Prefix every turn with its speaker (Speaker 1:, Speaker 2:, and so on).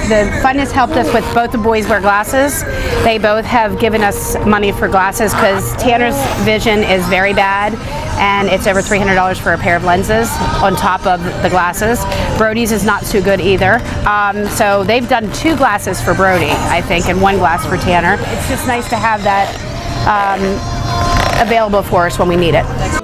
Speaker 1: the fund has helped us with both the boys wear glasses. They both have given us money for glasses because Tanner's vision is very bad, and it's over $300 for a pair of lenses on top of the glasses. Brody's is not too good either. So they've done 2 glasses for Brody, I think, and 1 glass for Tanner. It's just nice to have that available for us when we need it.